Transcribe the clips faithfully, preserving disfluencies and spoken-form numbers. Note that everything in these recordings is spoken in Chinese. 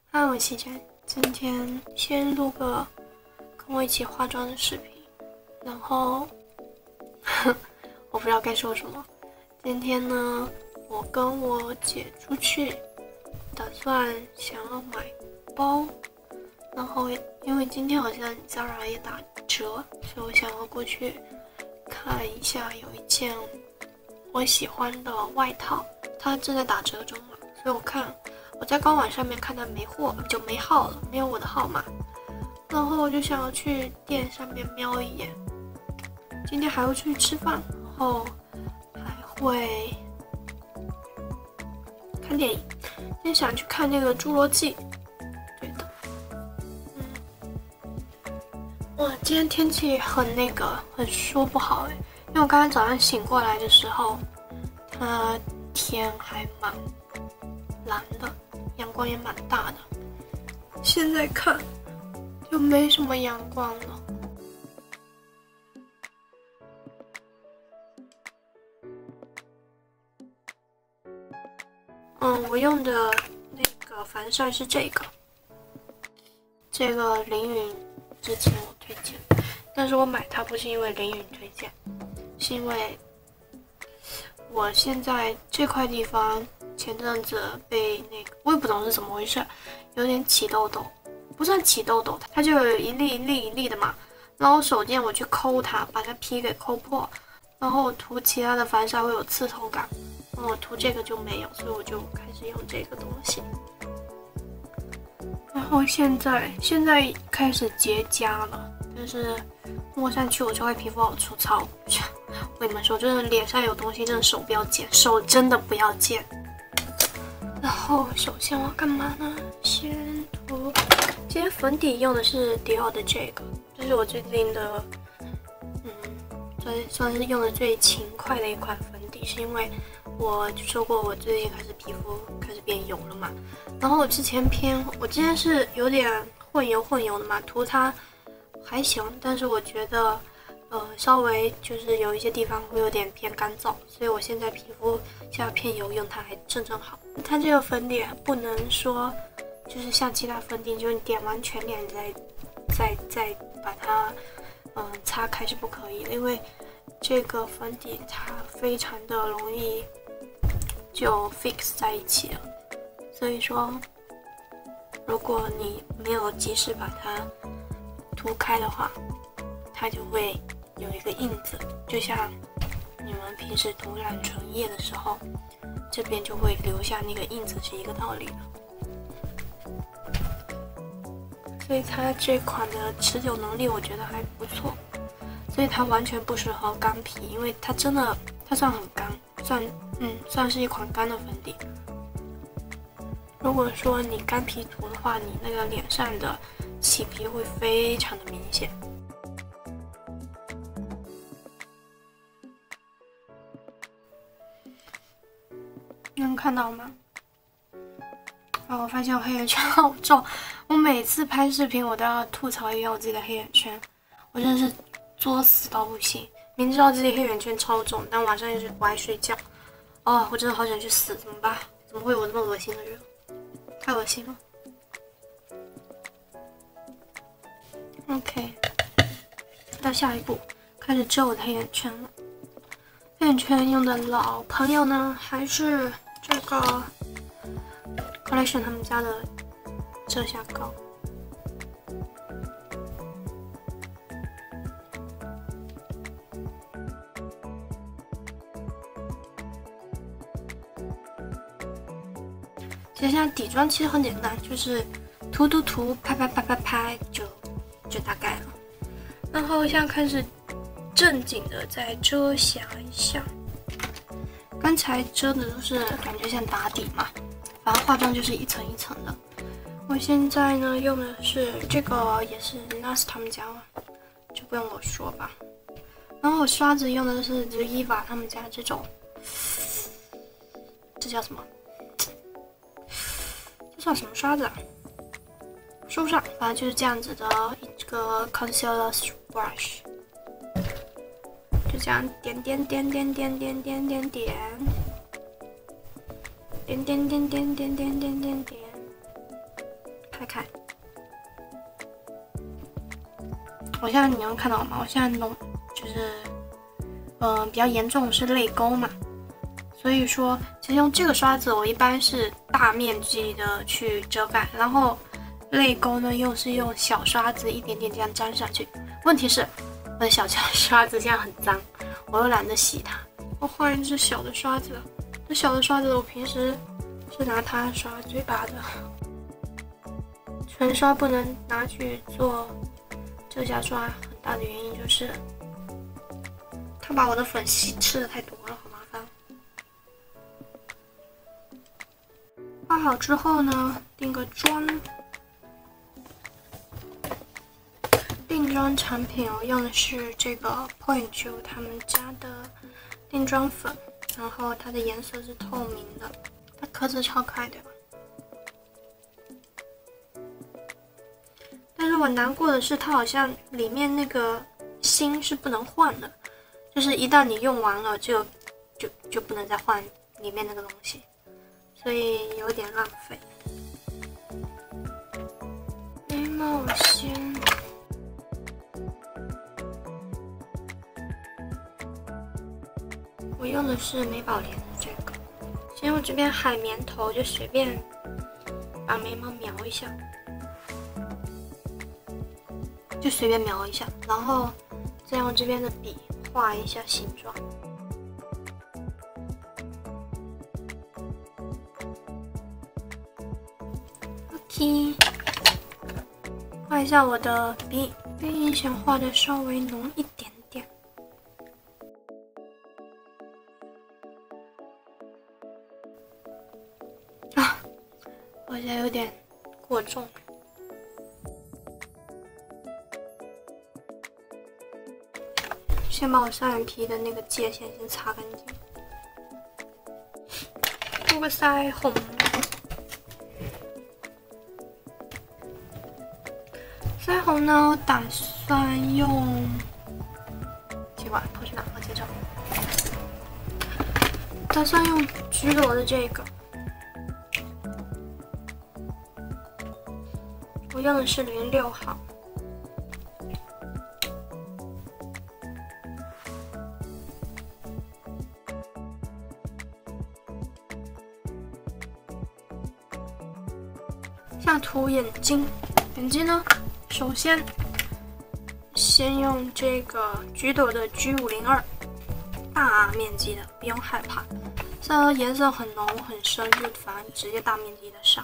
嗨，我七晨，今天先录个跟我一起化妆的视频，然后我不知道该说什么。今天呢，我跟我姐出去，打算想要买包，然后因为今天好像 Zara 也打折，所以我想要过去看一下，有一件我喜欢的外套，它正在打折中嘛，所以我看。我在官网上面看到没货，就没号了，没有我的号码，然后我就想要去店上面瞄一眼。今天还会出去吃饭，然后还会看电影。今天想去看那个《侏罗纪》，对的，嗯，哇，今天天气很那个，很说不好哎，因为我刚才早上醒过来的时候，它天还蛮蓝的。阳光也蛮大的，现在看就没什么阳光了。嗯，我用的那个防晒是这个，这个凌云之前我推荐，但是我买它不是因为凌云推荐，是因为我现在这块地方。前阵子被那个我也不懂是怎么回事，有点起痘痘，不算起痘痘，它就有一粒一粒一粒的嘛。然后手贱我去抠它，把它皮给抠破，然后我涂其他的防晒会有刺痛感，然后我涂这个就没有，所以我就开始用这个东西。然后现在现在开始结痂了，但是摸上去我就会皮肤好粗糙。我跟你们说，真的脸上有东西，真的手不要贱，手真的不要贱。然后首先我要干嘛呢？先涂，今天粉底用的是迪奥的这个，这是我最近的，嗯，算算是用的最勤快的一款粉底，是因为我就说过我最近开始皮肤开始变油了嘛。然后我之前偏，我之前是有点混油混油的嘛，涂它还行，但是我觉得。呃，稍微就是有一些地方会有点偏干燥，所以我现在皮肤现在偏油，用它还正正好。它这个粉底不能说就是像其他粉底，就是你点完全脸再再再把它嗯、呃、擦开是不可以的，因为这个粉底它非常的容易就 fix 在一起了，所以说如果你没有及时把它涂开的话，它就会有一个印子，就像你们平时涂染唇液的时候，这边就会留下那个印子，是一个道理的。所以它这款的持久能力我觉得还不错，所以它完全不适合干皮，因为它真的它算很干，算嗯算是一款干的粉底。如果说你干皮涂的话，你那个脸上的起皮会非常的明显。能看到吗？啊、哦，我发现我黑眼圈好重，我每次拍视频我都要吐槽一下我自己的黑眼圈，我真的是作死到不行。明知道自己黑眼圈超重，但晚上又是不爱睡觉，哦，我真的好想去死，怎么办？怎么会有这么恶心的人？太恶心了。OK， 到下一步，开始遮我的黑眼圈了。黑眼圈用的老朋友呢，还是这个 Collection 他们家的遮瑕膏。其实现在底妆其实很简单，就是涂涂涂，拍拍拍拍拍，就就大概了。然后现在开始正经的再遮瑕一下。刚才遮的都是感觉像打底嘛，反正化妆就是一层一层的。我现在呢用的是这个，也是 N A R S 他们家了，就不用我说吧。然后我刷子用的是 Zoeva 他们家这种，这叫什么？这叫什么刷子啊？说不上，反正就是这样子的一个 concealer brush， 就这样点点点点点点点点点，点点点点点点点点点， 开开。我现在你能看到吗？我现在弄就是，嗯、呃，比较严重的是泪沟嘛，所以说其实用这个刷子，我一般是大面积的去遮盖，然后泪沟呢又是用小刷子一点点这样粘上去。问题是我的小刷子现在很脏，我又懒得洗它，我换一支小的刷子。这小的刷子我平时是拿它刷嘴巴的，唇刷不能拿去做遮瑕刷，很大的原因就是它把我的粉吸吃的太多了，好麻烦。画好之后呢，定个妆。定妆产品我用的是这个 Point 九他们家的定妆粉，然后它的颜色是透明的，它壳子超可爱的。但是我难过的是，它好像里面那个芯是不能换的，就是一旦你用完了就就就不能再换里面那个东西，所以有点浪费。眉毛我先。我用的是美宝莲的这个，先用这边海绵头就随便把眉毛描一下，就随便描一下，然后再用这边的笔画一下形状。OK， 画一下我的鼻，鼻影想画的稍微浓一点点。啊，好像有点过重。先把我双眼皮的那个界限先擦干净，涂个腮红。腮红呢，我打算用，奇怪，头去哪了？接着，打算用橘朵的这个，我用的是零六号。下涂眼睛，眼睛呢？首先，先用这个橘朵的 G 五零二，大面积的，不用害怕。这颜色很浓很深，就反正直接大面积的上。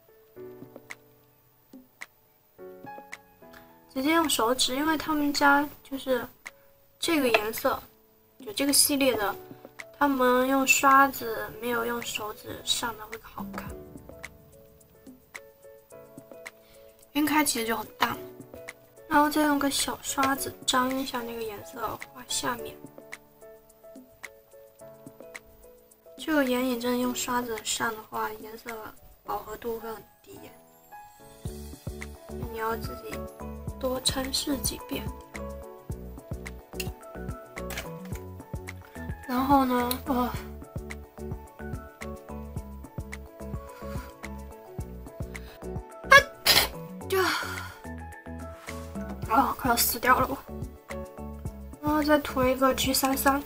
直接用手指，因为他们家就是这个颜色，就这个系列的，他们用刷子没有用手指上的会好看。晕开其实就很淡，然后再用个小刷子沾一下那个颜色，画下面。这个眼影真的用刷子上的话，颜色饱和度会很低，你要自己多尝试几遍。然后呢，哦。啊，快要死掉了我！然后再涂一个 G 三三，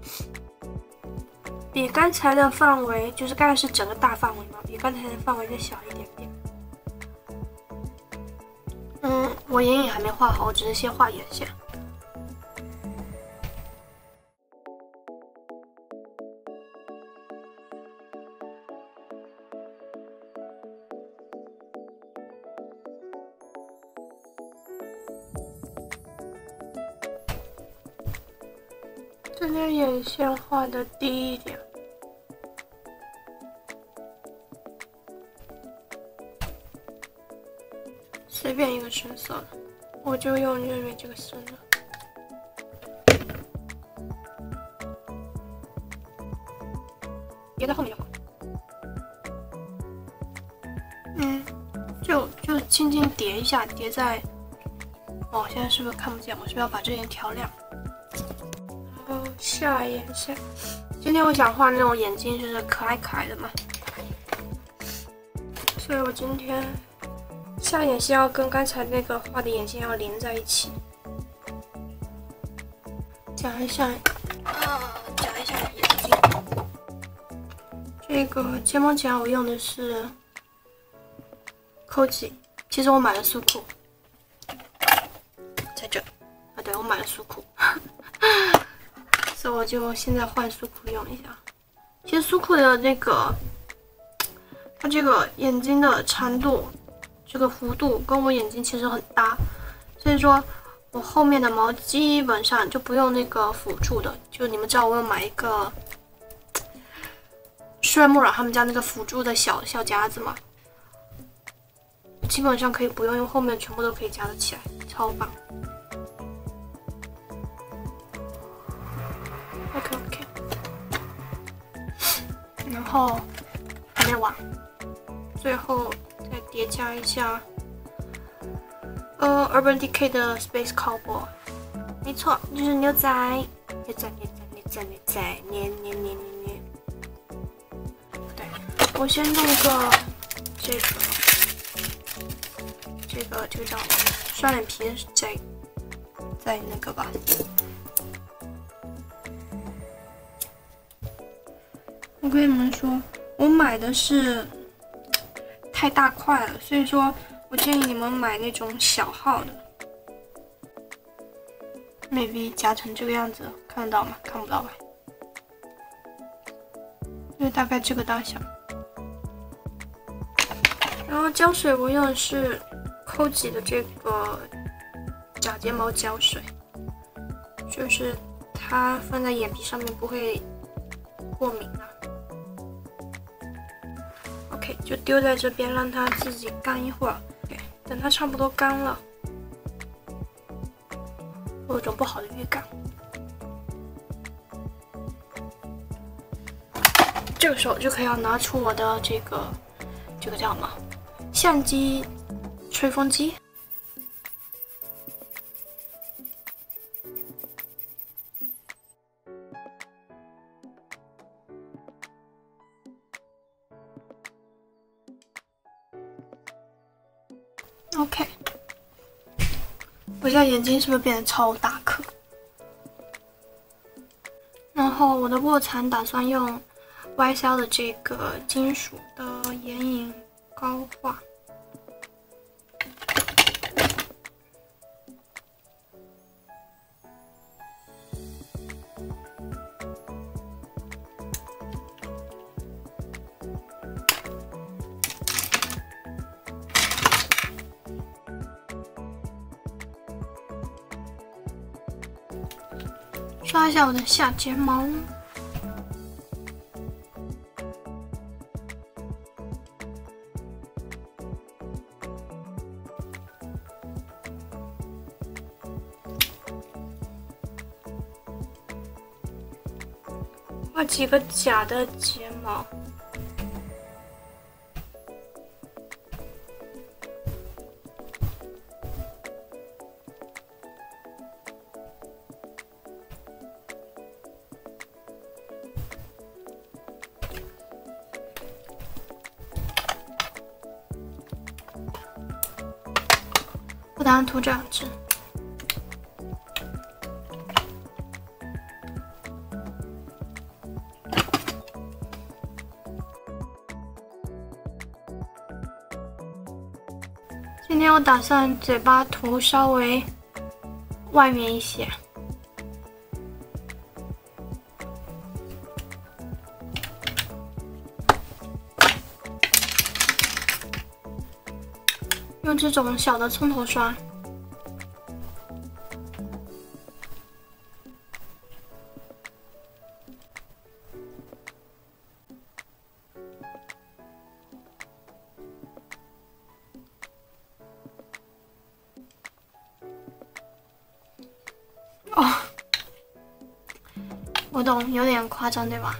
比刚才的范围，就是刚才是整个大范围嘛，比刚才的范围再小一点点。嗯，我眼影还没画好，我只是先画眼线。这边眼线画的低一点，随便一个深色的，我就用瑞瑞这个深的。叠在后面就好。嗯，就就轻轻叠一下，叠在……哦，现在是不是看不见？我是不是要把这边调亮？下眼线，今天我想画那种眼睛就是可爱可爱的嘛，所以我今天下眼线要跟刚才那个画的眼线要连在一起。夹一下，啊，夹一下眼睛。这个睫毛夹我用的是 Coty， 其实我买了苏库，在这。啊，对，我买了苏库，所以我就现在换苏库用一下。其实苏库的那个，它这个眼睛的长度，这个弧度跟我眼睛其实很搭，所以说我后面的毛基本上就不用那个辅助的。就你们知道我有买一个舒尔慕尔他们家那个辅助的小小夹子嘛，基本上可以不用，因为后面全部都可以夹得起来，超棒。OK OK， 然后还没完，最后再叠加一下，呃 ，Urban Decay 的 Space Cowboy， 没错，就是牛仔，牛仔，牛仔，牛仔，牛仔，黏黏黏黏黏。对，我先弄个这个，这个这个叫双眼皮在在那个吧。我跟你们说，我买的是太大块了，所以说我建议你们买那种小号的 ，maybe 夹成这个样子，看得到吗？看不到吧？就是大概这个大小。然后胶水我用的是 Coty 的这个假睫毛胶水，就是它放在眼皮上面不会过敏啊。OK， 就丢在这边，让它自己干一会儿。OK， 等它差不多干了，我有种不好的预感。这个时候就可以要拿出我的这个这个叫什么相机吹风机。OK， 我现在眼睛是不是变得超大颗？然后我的卧蚕打算用 Y S L 的这个金属的眼影膏画。刷一下我的下睫毛，画几个假的睫毛。我打算涂这两支。今天我打算嘴巴涂稍微外面一些。用这种小的葱头刷，哦，我懂，有点夸张，对吧？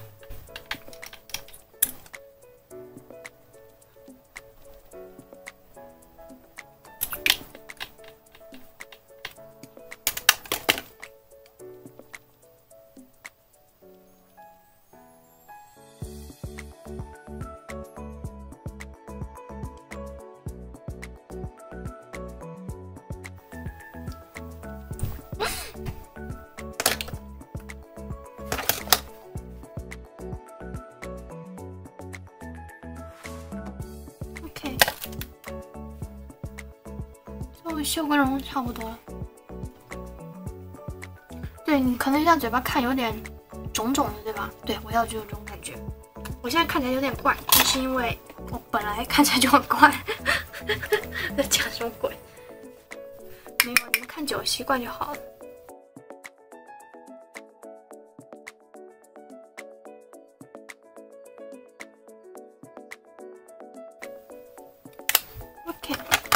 OK， 这个修根绒差不多了。对你可能现在嘴巴看有点肿肿的，对吧？对，我要就有这种感觉。我现在看起来有点怪，但是因为我本来看起来就很怪。在讲什么鬼？没有，你们看久了习惯就好了。OK，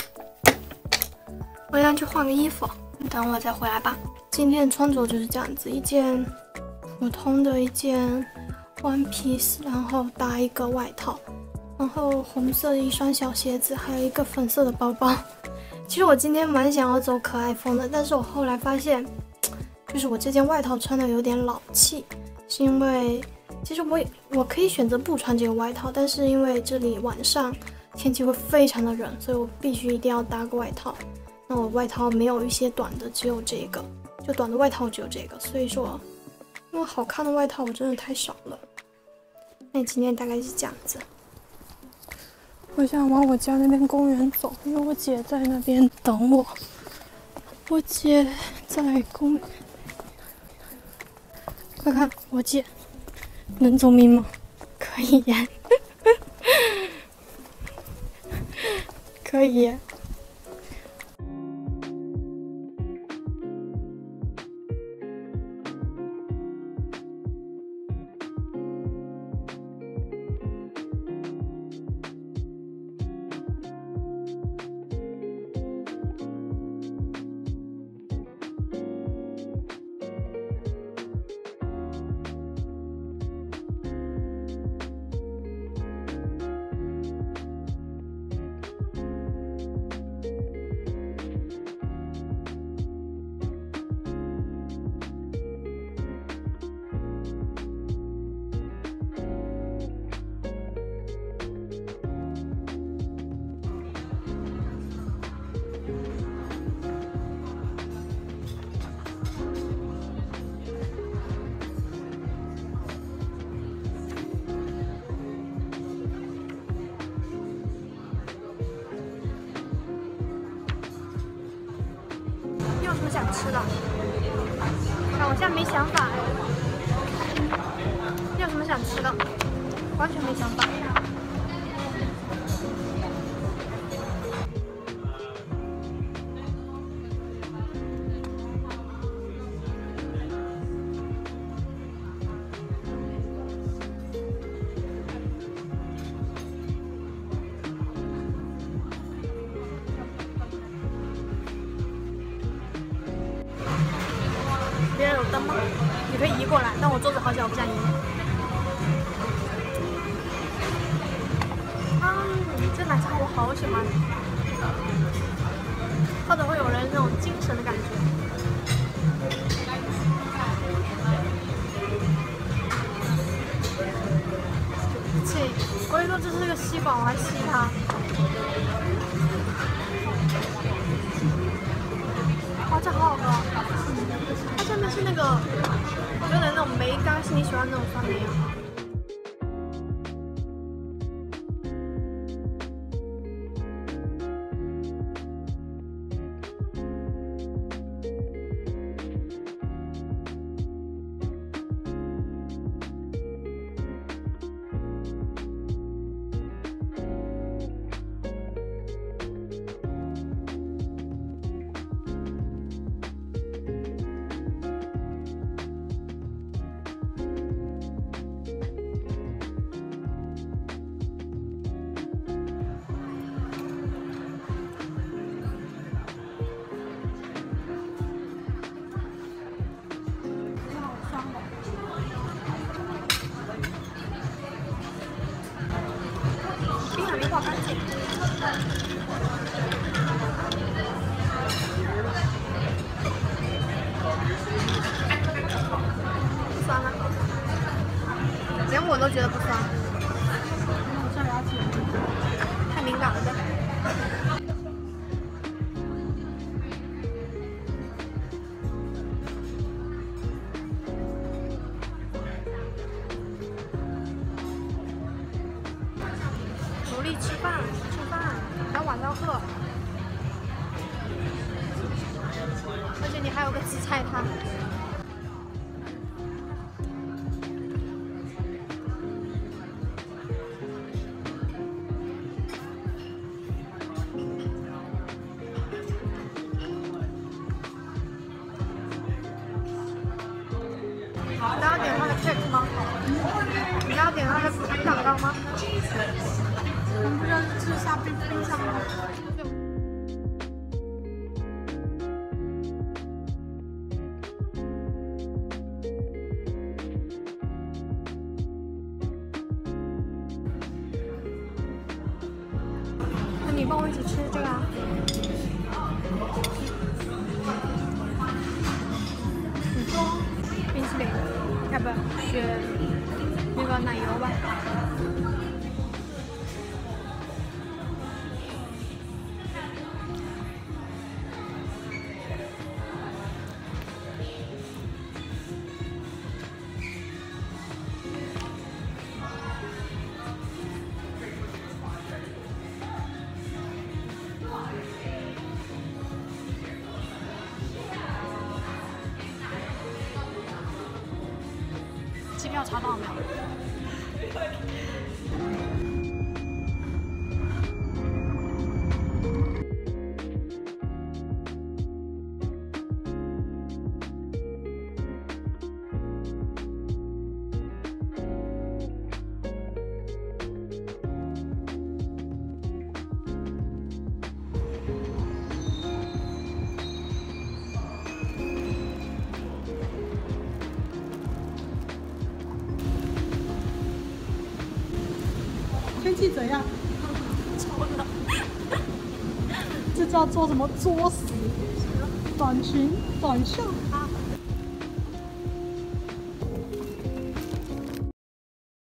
我要去换个衣服，等会再回来吧。今天穿着就是这样子，一件普通的一件 one piece， 然后搭一个外套，然后红色的一双小鞋子，还有一个粉色的包包。其实我今天蛮想要走可爱风的，但是我后来发现，就是我这件外套穿的有点老气，是因为其实我也我可以选择不穿这个外套，但是因为这里晚上天气会非常的冷，所以我必须一定要搭个外套。那我外套没有一些短的，只有这个，就短的外套只有这个，所以说，因为好看的外套我真的太少了。那今天大概是这样子。我想往我家那边公园走，因为我姐在那边等我。我姐在公，快看我姐，能走明吗？可以耶，可以耶。你有什么想吃的？啊，我现在没想法哎。你有什么想吃的？完全没想法。别人有灯吗？你可以移过来，但我桌子好小，我不想移。啊，这奶茶我好喜欢，喝着会有人那种精神的感觉。切，我跟你说，这是个吸管，我还吸它。哇，这好好喝！它下面是那个有点那种梅干，是你喜欢那种酸梅啊。冰还没挂干净。不酸吗？连我都觉得不酸。我上牙齿太敏感了呗。努力吃饭，吃饭。 晚上饿，而且你还有个紫菜汤。你要点它的 cake 吗？你要点它的蛋糕吗？我们不知道是吃沙冰冰箱吗？那你帮我一起吃这个啊？你说冰淇淋，要不选那个奶油吧？机票查到了没有？ 天气怎样？ 超冷。 这叫做什么作死？短裙、短袖。